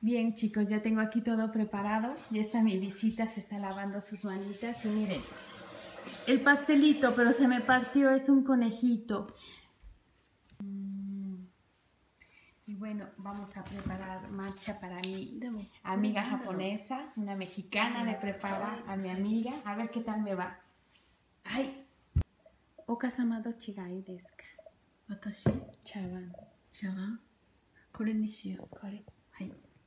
Bien, chicos, ya tengo aquí todo preparado. Ya está mi visita, se está lavando sus manitas. Y miren, el pastelito, pero se me partió, es un conejito. Y bueno, vamos a preparar matcha para mi amiga japonesa. Una mexicana le prepara a mi amiga. A ver qué tal me va. ¡Ay! Okasama do chigai desu ka? 私、 茶碗。 茶碗これにしよう。 これ。 はい。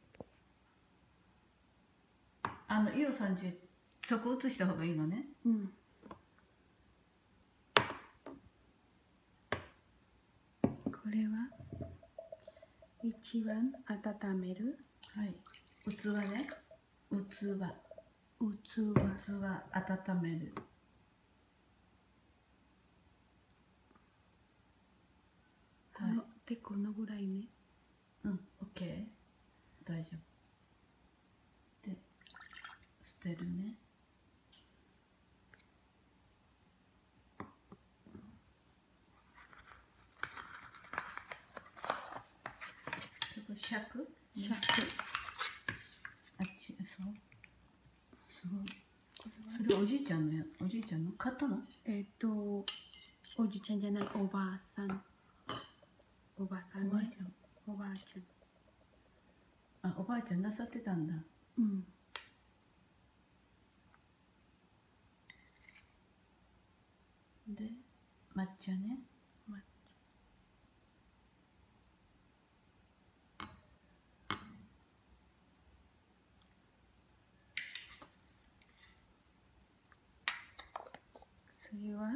イオさんち、そこ映した方がいいのね。 うん。これは一番温める。 はい。器ね。器。 器。 温める。 はい。で、このぐらいね。 うん、OK。大丈夫。で、捨てるね。尺？ 尺。 あっち、そう。すごい。それおじいちゃんのや、おじいちゃんの買ったの？ おじいちゃんじゃない、おばあさん。おばあさんね。おばあちゃん。 あ、おばあちゃんなさってたんだ。 うん。 で、抹茶ね。 抹茶。それは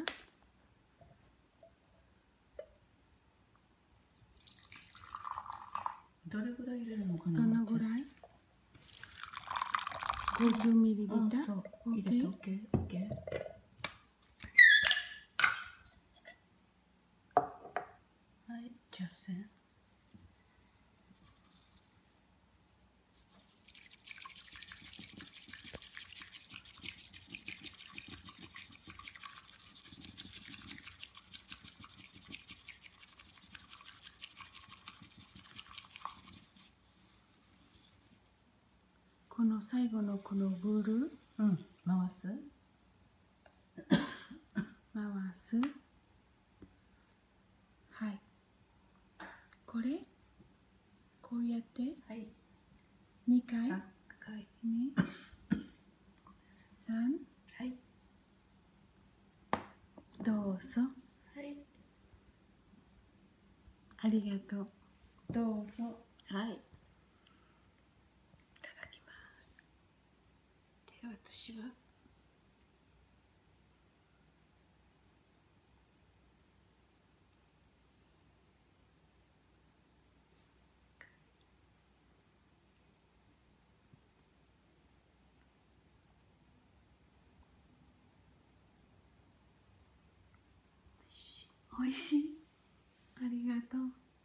どれぐらい入れるのかな？ どのぐらい ?50 ミリリッター。 そう、入れて OK。はい、茶筅。 この最後のこのブルー、 うん、回す。 回す。はい。これこうやってはい。 2回。 3回。 ね。3。 はい。 どうぞ。 はい。 ありがとう。どうぞ。 はい。いただきます。で、私はおいしい。ありがと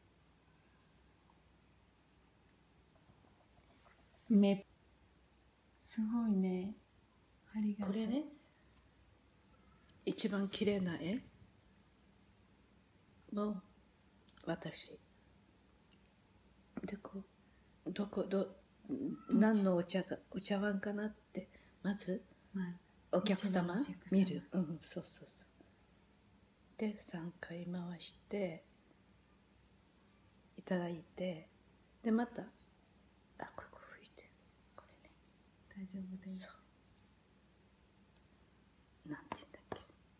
う。すごいね。ありがとう。 これね、一番綺麗な絵を私。で、何のお茶碗かなって、まずお客様見る。うん、そう。で、3回回していただいて、で、また、ここ拭いて、これね。 大丈夫です。 なんて言うんだっ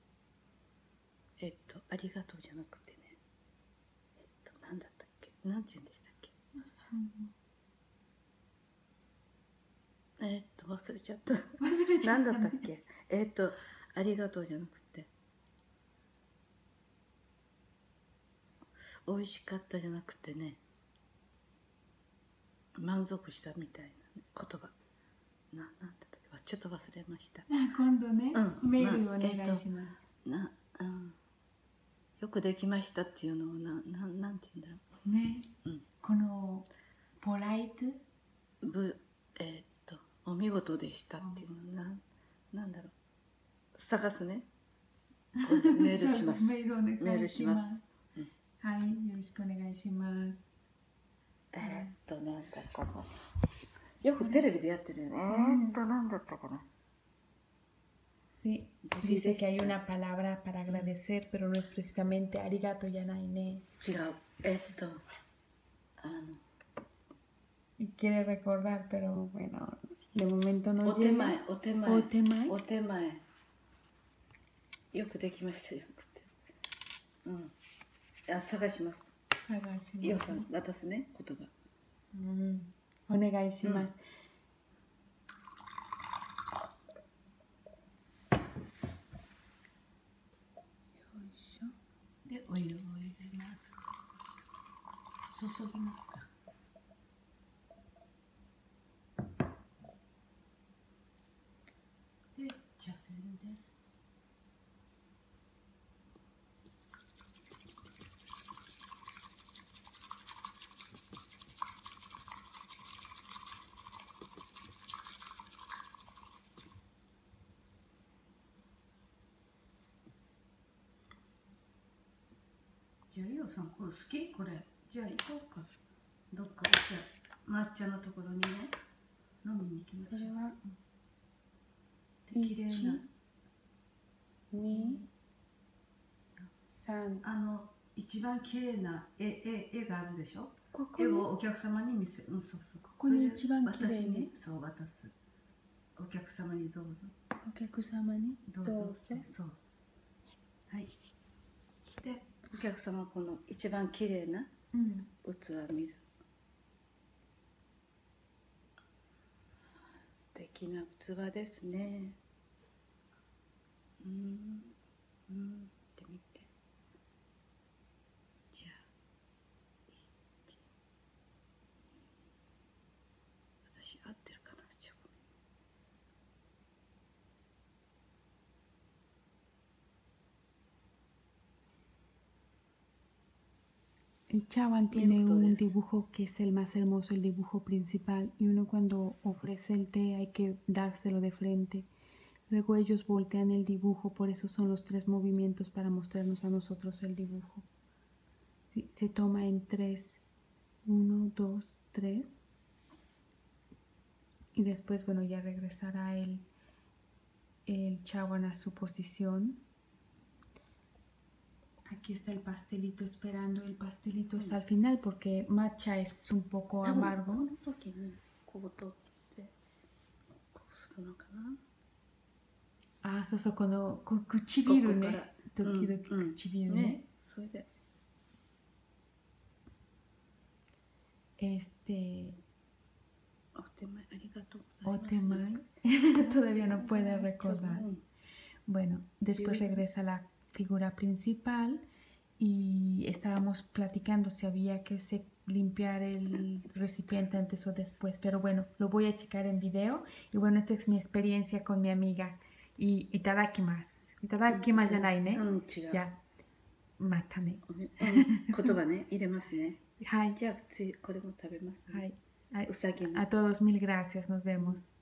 け。ありがとうじゃなくてね。なんだったっけ。なんて言うんでしたっけ。忘れちゃった。なんだったっけ。ありがとうじゃなくて。美味しかったじゃなくてね。満足したみたいな、ね、言葉。なんだったっけ。ちょっと忘れました。 今度ね、メールお願いします。 よくできましたっていうのをなんて言うんだろう。ね。このポライト。 お見事でしたっていうのなんだろう。探すね。メールします。 メールお願いします。はい、よろしくお願いします。 なんかこのよくテレビでやってるよね。何だったかな。 Sí, dice que hay una palabra para agradecer, pero no es precisamente arigato yanai ne. 違う。 Y quiere recordar, pero bueno, de momento no お手前、 llega. お手前、 Otemai. お手前。よくできましたよ。探します。ようさん、渡すね、言葉。 Onegai shimasu. で、お湯を入れます。注ぎますか。で、茶筅で。じゃあ、イオさん、これ好き？これ。じゃあ、行こうか。どっか、じゃあ、抹茶のところにね、飲みに行きましょう。 それは、 綺麗な。 2、3。 一番綺麗な絵があるでしょ。 ここに絵をお客様に見せ、そうそう。 ここに一番綺麗に。 私に、そう、渡す。お客様にどうぞ。 お客様にどうぞ。そう。 はい。で、お客様はこの一番綺麗な器を見る。素敵な器ですね。ってみて。じゃあ、私合ってるかな、 El chawan tiene un dibujo que es el más hermoso, el dibujo principal, y uno cuando ofrece el té hay que dárselo de frente. Luego ellos voltean el dibujo, por eso son los 3 movimientos para mostrarnos a nosotros el dibujo. Sí, se toma en 3, 1, 2, 3, y después, bueno, ya regresará el chawan a su posición. Aquí está el pastelito esperando. El pastelito es al final porque matcha es un poco amargo. Ah, eso cuando kuchibiru ne. Dokidoki kuchibiru ne. Otemai. Todavía no puede recordar. Bueno, después regresa la figura principal y estábamos platicando si había que limpiar el recipiente antes o después, pero bueno, lo voy a checar en video. Y bueno, esta es mi experiencia con mi amiga. Y itadakimasu. Itadakimasu janai ne. Ya. Mata ne. 言葉ね、入れますね。 はい。 じゃあ、これも食べますね。 はい。 うさぎの。 A todos mil gracias. Nos vemos.